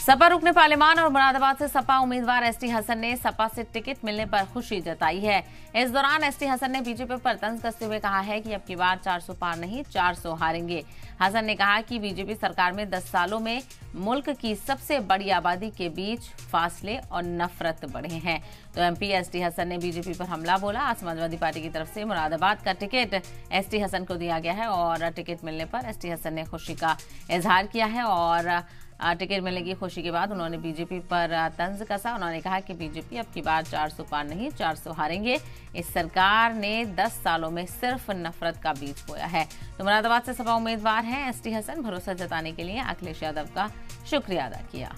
सपा रुकने पार्लिमान और मुरादाबाद से सपा उम्मीदवार एसटी हसन ने सपा से टिकट मिलने पर खुशी जताई है। इस दौरान एसटी हसन ने बीजेपी पर तंज कसते हुए कहा है कि अब की बार 400 पार नहीं 400 हारेंगे। हसन ने कहा कि बीजेपी सरकार में 10 सालों में मुल्क की सबसे बड़ी आबादी के बीच फासले और नफरत बढ़े हैं। तो एमपी एसटी हसन ने बीजेपी पर हमला बोला। आज समाजवादी पार्टी की तरफ से मुरादाबाद का टिकट एसटी हसन को दिया गया है और टिकट मिलने पर एसटी हसन ने खुशी का इजहार किया है और टिकट मिलने की खुशी के बाद उन्होंने बीजेपी पर तंज कसा। उन्होंने कहा कि बीजेपी अब की बार 400 पार नहीं 400 हारेंगे। इस सरकार ने 10 सालों में सिर्फ नफरत का बीज बोया है। तो मुरादाबाद से सपा उम्मीदवार हैं एसटी हसन। भरोसा जताने के लिए अखिलेश यादव का शुक्रिया अदा किया।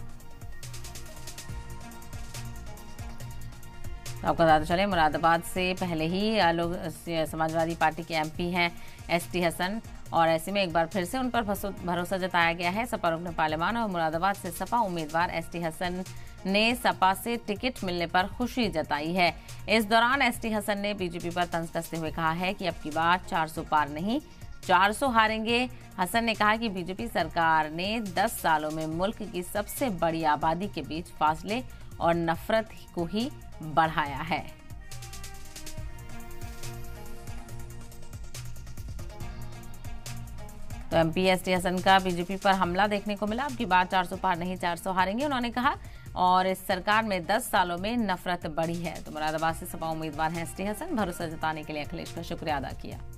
तो आपको बताते चले मुरादाबाद से पहले ही लोग समाजवादी पार्टी के एमपी हैं एसटी हसन और ऐसे में एक बार फिर से उन पर भरोसा जताया गया है। सपा रुकने पार्लिमान और मुरादाबाद से सपा उम्मीदवार एसटी हसन ने सपा से टिकट मिलने पर खुशी जताई है। इस दौरान एसटी हसन ने बीजेपी पर तंज कसते हुए कहा है कि अब की बार 400 पार नहीं 400 हारेंगे। हसन ने कहा कि बीजेपी सरकार ने 10 सालों में मुल्क की सबसे बड़ी आबादी के बीच फासले और नफरत को ही बढ़ाया है। तो एमपी एसटी हसन का बीजेपी पर हमला देखने को मिला। अब की बार 400 पार नहीं 400 हारेंगे उन्होंने कहा और इस सरकार में 10 सालों में नफरत बढ़ी है। तो मुरादाबाद से सपा उम्मीदवार हैं एसटी हसन। भरोसा जताने के लिए अखिलेश का शुक्रिया अदा किया।